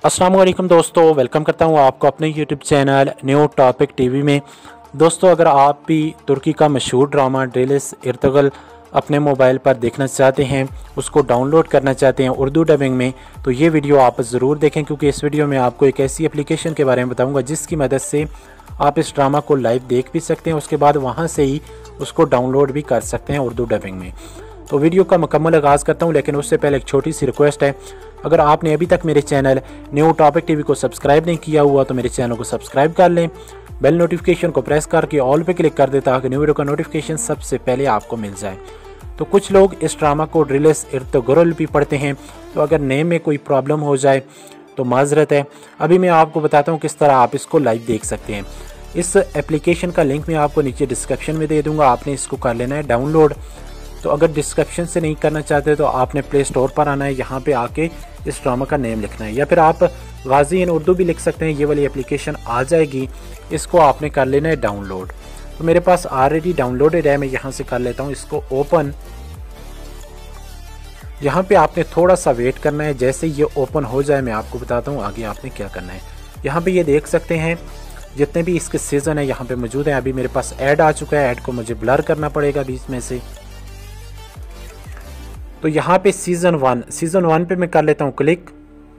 अस्सलाम वालेकुम दोस्तों, वेलकम करता हूँ आपको अपने YouTube channel new topic TV में। दोस्तों, अगर आप भी तुर्की का मशहूर ड्रामा ड्रिलिस इर्तुगल अपने मोबाइल पर देखना चाहते हैं, उसको डाउनलोड करना चाहते हैं उर्दू डबिंग में, तो ये वीडियो आप ज़रूर देखें, क्योंकि इस वीडियो में आपको एक ऐसी एप्लीकेशन के बारे में बताऊँगा जिसकी मदद से आप इस ड्रामा को लाइव देख भी सकते हैं, उसके बाद वहाँ से ही उसको डाउनलोड भी कर सकते हैं उर्दू डबिंग में। तो वीडियो का मुकम्मल आगाज़ करता हूँ, लेकिन उससे पहले एक छोटी सी रिक्वेस्ट है। अगर आपने अभी तक मेरे चैनल न्यू टॉपिक टीवी को सब्सक्राइब नहीं किया हुआ तो मेरे चैनल को सब्सक्राइब कर लें, बेल नोटिफिकेशन को प्रेस करके ऑल पे क्लिक कर दें ताकि न्यू वीडियो का नोटिफिकेशन सबसे पहले आपको मिल जाए। तो कुछ लोग इस ड्रामा को ड्रिलिस इर्तुगल भी पढ़ते हैं, तो अगर नेम में कोई प्रॉब्लम हो जाए तो माजरत है। अभी मैं आपको बताता हूँ किस तरह आप इसको लाइव देख सकते हैं। इस एप्लीकेशन का लिंक मैं आपको नीचे डिस्क्रिप्शन में दे दूँगा, आपने इसको कर लेना है डाउनलोड। तो अगर डिस्क्रिप्शन से नहीं करना चाहते तो आपने प्ले स्टोर पर आना है, यहाँ पे आके इस ड्रामा का नेम लिखना है, या फिर आप गाजी इन उर्दू भी लिख सकते हैं, ये वाली एप्लीकेशन आ जाएगी। इसको आपने कर लेना है डाउनलोड। तो मेरे पास ऑलरेडी डाउनलोडेड है, मैं यहाँ से कर लेता हूँ इसको ओपन। यहाँ पे आपने थोड़ा सा वेट करना है, जैसे ये ओपन हो जाए मैं आपको बताता हूँ आगे आपने क्या करना है। यहाँ पे ये देख सकते हैं जितने भी इसके सीज़न है यहाँ पे मौजूद हैं। अभी मेरे पास ऐड आ चुका है, ऐड को मुझे ब्लर करना पड़ेगा बीच में से। तो यहाँ पे सीज़न वन पे मैं कर लेता हूँ क्लिक।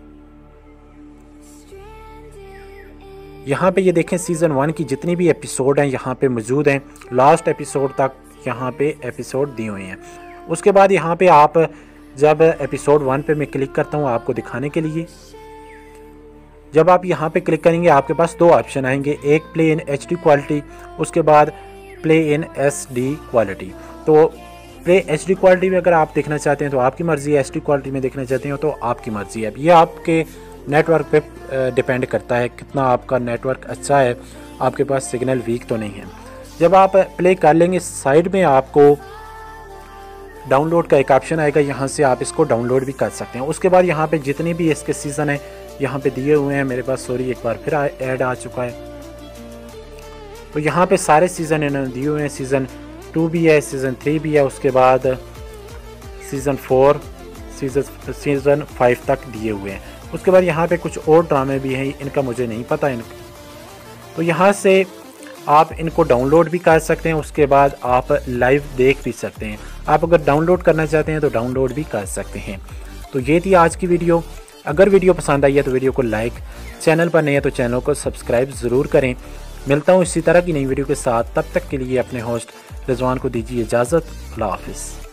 यहाँ पे ये देखें सीज़न 1 की जितनी भी एपिसोड हैं यहाँ पे मौजूद हैं, लास्ट एपिसोड तक यहाँ पे एपिसोड दिए हुए हैं। उसके बाद यहाँ पे आप जब एपिसोड 1 पे मैं क्लिक करता हूँ आपको दिखाने के लिए, जब आप यहाँ पे क्लिक करेंगे आपके पास दो ऑप्शन आएंगे, एक प्ले इन HD क्वालिटी, उसके बाद प्ले इन SD क्वालिटी। तो प्ले HD क्वालिटी में अगर आप देखना चाहते हैं तो आपकी मर्ज़ी है, SD क्वालिटी में देखना चाहते हैं तो आपकी मर्ज़ी है। ये आपके नेटवर्क पे डिपेंड करता है कितना आपका नेटवर्क अच्छा है, आपके पास सिग्नल वीक तो नहीं है। जब आप प्ले कर लेंगे साइड में आपको डाउनलोड का एक ऑप्शन आएगा, यहाँ से आप इसको डाउनलोड भी कर सकते हैं। उसके बाद यहाँ पे जितने भी इसके सीज़न हैं यहाँ पे दिए हुए हैं, मेरे पास सॉरी एक बार फिर ऐड आ चुका है। तो यहाँ पे सारे सीज़न इन्होंने दिए हुए हैं, सीज़न 2 भी है, सीज़न 3 भी है, उसके बाद सीज़न 4 सीज़न 5 तक दिए हुए हैं। उसके बाद यहाँ पे कुछ और ड्रामे भी हैं, इनका मुझे नहीं पता तो यहाँ से आप इनको डाउनलोड भी कर सकते हैं, उसके बाद आप लाइव देख भी सकते हैं। आप अगर डाउनलोड करना चाहते हैं तो डाउनलोड भी कर सकते हैं। तो ये थी आज की वीडियो। अगर वीडियो पसंद आई है तो वीडियो को लाइक, चैनल पर नए हैं तो चैनल को सब्सक्राइब ज़रूर करें। मिलता हूँ इसी तरह की नई वीडियो के साथ, तब तक के लिए अपने होस्ट रिजवान को दीजिए इजाज़त। अल्लाह हाफिज़।